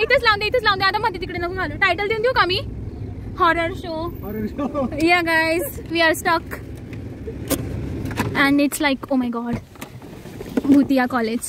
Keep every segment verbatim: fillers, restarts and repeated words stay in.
इथेच लावून दे इथेच लावून दे आता मध्ये तिकडे नको घालू. टायटल देऊन देऊ का मी? Horror show. Yeah guys, we are stuck and it's like oh my god, Bhutia College.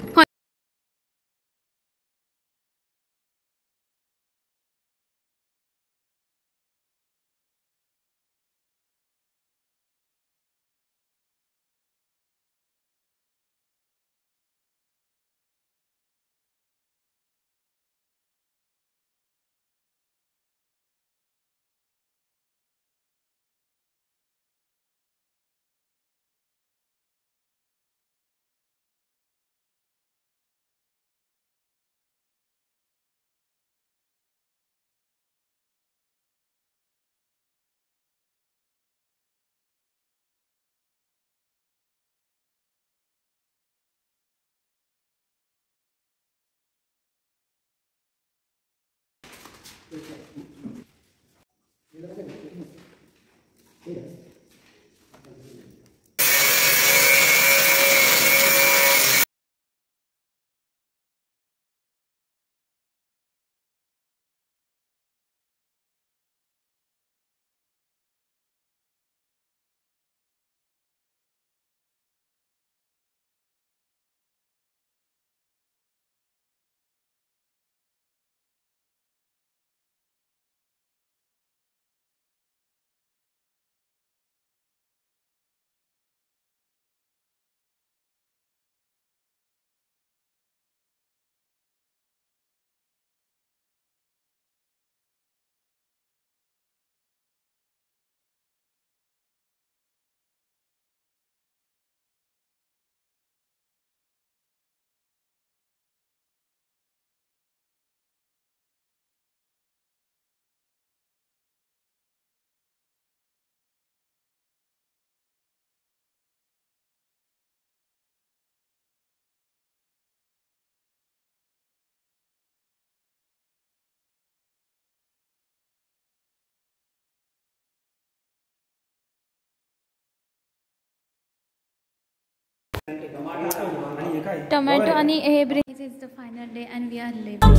Tomato आणि हे break. This is the final day and we are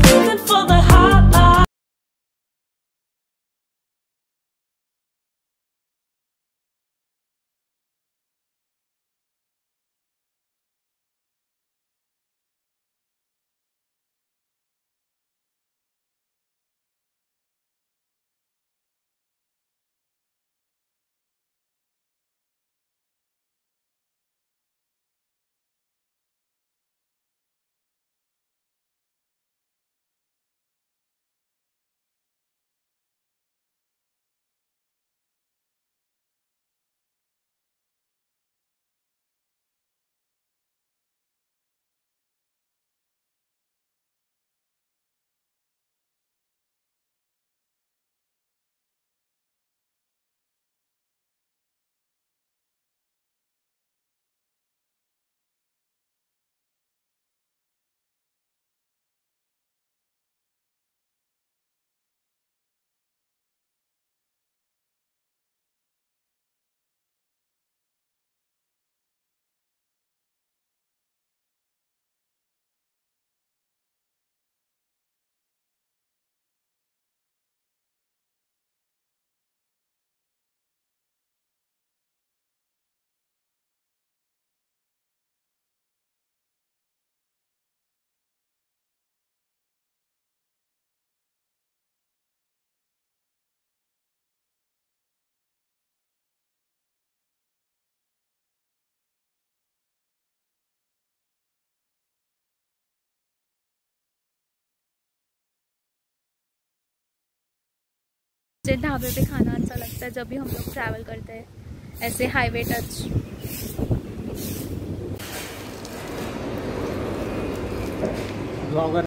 leaving. मुझे ढाबे पे खाना अच्छा लगता है जब भी हम लोग ट्रैवल करते हैं ऐसे हाईवे टच।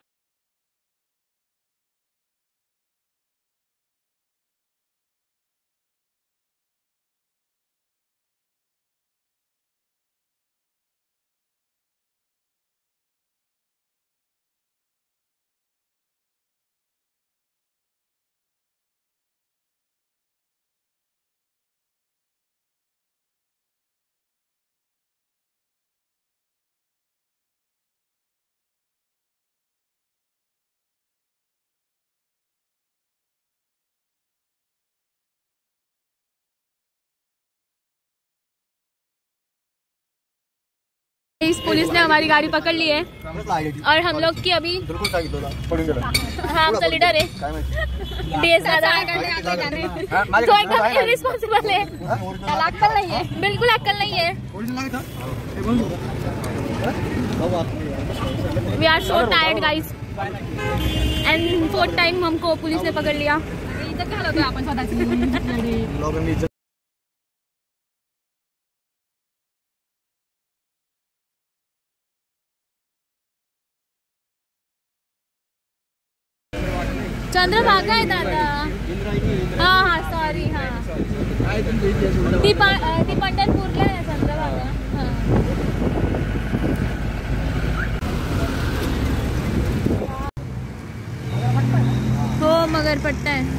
इस पुलिस ने हमारी गाड़ी पकड़ ली है और हम लोग की अभी हाँ आमचा लीडर आहे तो एकदम इररिस्पॉन्सिबल है, अक्कल नहीं है, बिल्कुल अक्कल नहीं है। We are so tired guys and fourth time हमको पुलिस ने पकड़ लिया। आपण स्वतःची चंद्रभागा है दादा। हाँ हाँ सॉरी हाँ ती ती पंढरपूरला आहे चंद्रभागा। हाँ हो मगर पट्टा है।